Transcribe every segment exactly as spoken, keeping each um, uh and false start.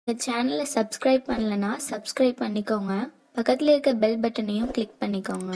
இந்த சேனலை சப்ஸ்கிரைப் பண்ணலனா சப்ஸ்கிரைப் பண்ணிக்கோங்க. பக்கத்தில் இருக்க பெல் பட்டனையும் கிளிக் பண்ணிக்கோங்க.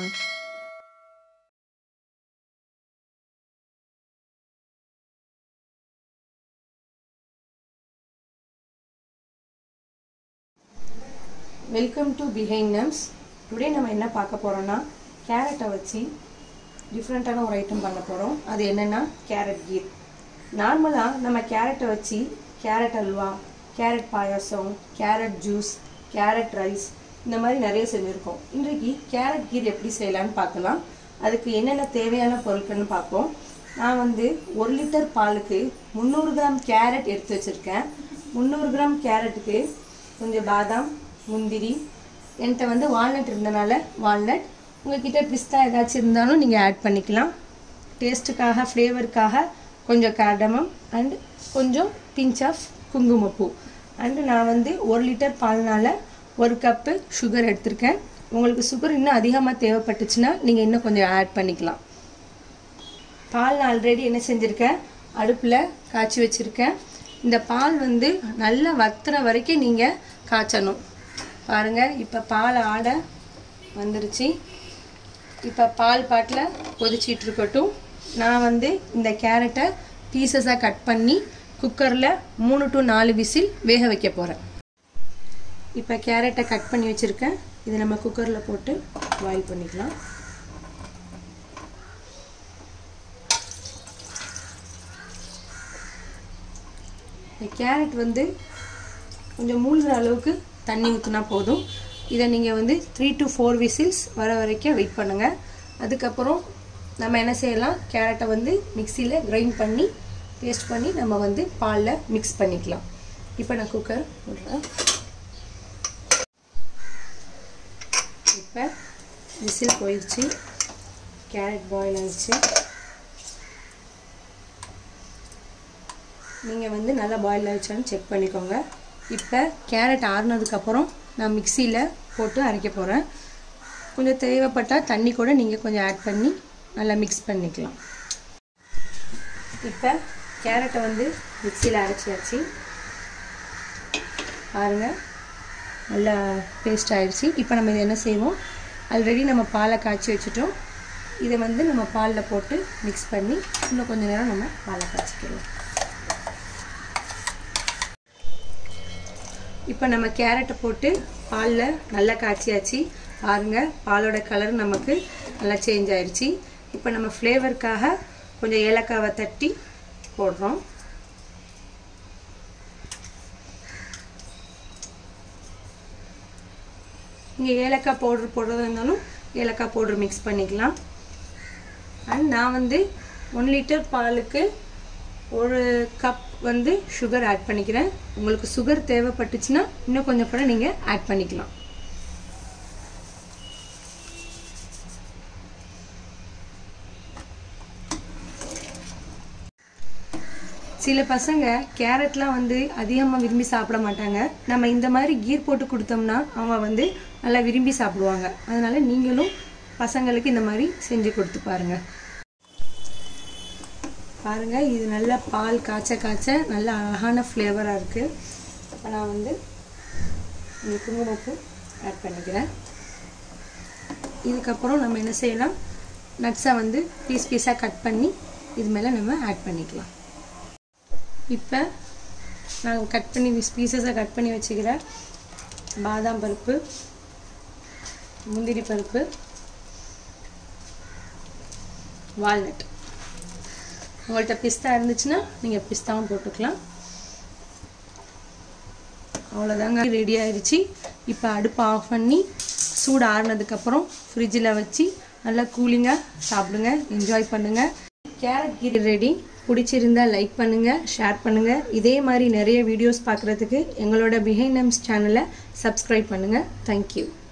Welcome to behind Nams. Today நம்ம என்ன பார்க்க போகிறோன்னா கேரட்டை வச்சு டிஃப்ரெண்ட்டான ஒரு ஐட்டம் பண்ண போகிறோம். அது என்னென்னா கேரட் கீர். நார்மலாக நம்ம கேரட்டை வச்சு carrot halwa, carrot payasam, carrot juice, carrot rice இந்த மாதிரி நிறைய செஞ்சுருக்கோம். இன்றைக்கு கேரட் கீர் எப்படி செய்யலான்னு பார்க்கலாம். அதுக்கு என்னென்ன தேவையான பொருட்கள்னு பார்ப்போம். நான் வந்து ஒரு லிட்டர் பாலுக்கு முந்நூறு கிராம் கேரட் எடுத்து வச்சுருக்கேன். முந்நூறு கிராம் கேரட்டுக்கு கொஞ்சம் பாதாம், முந்திரி, என்கிட்ட வந்து வால்நட் இருந்தனால வால்நட், உங்கள்கிட்ட பிஸ்தா ஏதாச்சும் இருந்தாலும் நீங்கள் ஆட் பண்ணிக்கலாம். டேஸ்ட்டுக்காக, ஃப்ளேவருக்காக கொஞ்சம் கார்டமம் அண்ட் கொஞ்சம் பிஞ்ச் ஆஃப் குங்குமப்பூ. அண்டு நான் வந்து ஒரு லிட்டர் பால்னால் ஒரு கப்பு சுகர் எடுத்திருக்கேன். உங்களுக்கு சுகர் இன்னும் அதிகமாக தேவைப்பட்டுச்சுன்னா நீங்கள் இன்னும் கொஞ்சம் ஆட் பண்ணிக்கலாம். பால் நான் ஆல்ரெடி என்ன செஞ்சுருக்கேன், அடுப்பில் காய்ச்சி வச்சுருக்கேன். இந்த பால் வந்து நல்லா வத்துற வரைக்கும் நீங்கள் காய்ச்சணும். பாருங்கள், இப்போ பால் ஆட வந்துருச்சு. இப்போ பால் பாட்டில் கொதிச்சிட்ருக்கட்டும். நான் வந்து இந்த கேரட்டை பீசஸாக கட் பண்ணி குக்கரில் மூணு டு நாலு விசில் வேக வைக்க போகிறேன். இப்போ கேரட்டை கட் பண்ணி வச்சுருக்கேன். இதை நம்ம குக்கரில் போட்டு பாயில் பண்ணிக்கலாம். இந்த கேரட் வந்து கொஞ்சம் மூழ்கிற அளவுக்கு தண்ணி ஊற்றினா போதும். இதை நீங்கள் வந்து த்ரீ டு ஃபோர் விசில்ஸ் வர வரைக்கும் வெயிட் பண்ணுங்கள். அதுக்கப்புறம் நம்ம என்ன செய்யலாம், கேரட்டை வந்து மிக்சியில் கிரைண்ட் பண்ணி பேஸ்ட் பண்ணி நம்ம வந்து பாலில் மிக்ஸ் பண்ணிக்கலாம். இப்போ நான் குக்கர் விடுறேன். இப்போ விசில் போயிடுச்சு, கேரட் பாயில் ஆயிடுச்சு. நீங்கள் வந்து நல்லா பாயில் ஆயிடுச்சான்னு செக் பண்ணிக்கோங்க. இப்போ கேரட் ஆறுனதுக்கப்புறம் நான் மிக்சியில் போட்டு அரைக்க போகிறேன். கொஞ்சம் தேவைப்பட்டால் தண்ணி கூட நீங்கள் கொஞ்சம் ஆட் பண்ணி நல்லா மிக்ஸ் பண்ணிக்கலாம். இப்போ கேரட்டை வந்து மிக்சியில் அரைச்சியாச்சு. பாருங்கள், நல்லா பேஸ்ட் ஆகிடுச்சு. இப்போ நம்ம இதை என்ன செய்வோம், ஆல்ரெடி நம்ம பாலை காய்ச்சி வச்சுட்டோம். இதை வந்து நம்ம பாலில் போட்டு மிக்ஸ் பண்ணி இன்னும் கொஞ்சம் நேரம் நம்ம பாலை காய்ச்சிக்கலாம். இப்போ நம்ம கேரட்டை போட்டு பாலில் நல்லா காய்ச்சியாச்சு. பாருங்கள், பாலோட கலர் நமக்கு நல்லா சேஞ்ச் ஆயிடுச்சு. இப்போ நம்ம ஃப்ளேவருக்காக கொஞ்சம் ஏலக்காவை தட்டி போடுறோம். நீங்கள் ஏலக்காய் பவுட்ரு போடுறதா இருந்தாலும் ஏலக்காய் பவுட்ரு மிக்ஸ் பண்ணிக்கலாம். அண்ட் நான் வந்து ஒன் லிட்டர் பாலுக்கு ஒரு கப் வந்து சுகர் ஆட் பண்ணிக்கிறேன். உங்களுக்கு சுகர் தேவைப்பட்டுச்சுன்னா இன்னும் கொஞ்சம் கூட நீங்கள் ஆட் பண்ணிக்கலாம். சில பசங்க கேரட்லாம் வந்து அதிகமாக விரும்பி சாப்பிட மாட்டாங்க. நம்ம இந்த மாதிரி கீர் போட்டு கொடுத்தோம்னா அவங்க வந்து நல்லா விரும்பி சாப்பிடுவாங்க. அதனால் நீங்களும் பசங்களுக்கு இந்த மாதிரி செஞ்சு கொடுத்து பாருங்கள். பாருங்கள், இது நல்லா பால் காய்ச்ச காய்ச்ச நல்ல அழகான ஃப்ளேவராக இருக்குது. இப்போ நான் வந்து இந்த குங்குமப்பூ ஆட் பண்ணிக்கிறேன். இதுக்கப்புறம் நம்ம என்ன செய்யலாம், நட்ஸை வந்து பீஸ் பீஸாக கட் பண்ணி இது மேலே நம்ம ஆட் பண்ணிக்கலாம். இப்போ நான் கட் பண்ணி பீசஸாக கட் பண்ணி வச்சுக்கிறேன் பாதாம் பருப்பு, முந்திரி பருப்பு, வால்நட். உங்கள்கிட்ட பிஸ்தா இருந்துச்சுன்னா நீங்கள் பிஸ்தாவும் போட்டுக்கலாம். அவ்வளோதாங்க, ரெடி ஆயிடுச்சு. இப்போ அடுப்பை ஆஃப் பண்ணி சூடு ஆறுனதுக்கப்புறம் ஃப்ரிட்ஜில் வச்சு நல்லா கூலிங்காக சாப்பிடுங்க, என்ஜாய் பண்ணுங்கள். Carrot kheer ready. பிடிச்சிருந்தா லைக் பண்ணுங்கள், ஷேர் பண்ணுங்கள். இதே மாதிரி நிறைய வீடியோஸ் பார்க்குறதுக்கு எங்களோட பிஹைண்ட் நம்ஸ் சேனலை சப்ஸ்கிரைப் பண்ணுங்கள். தேங்க்யூ.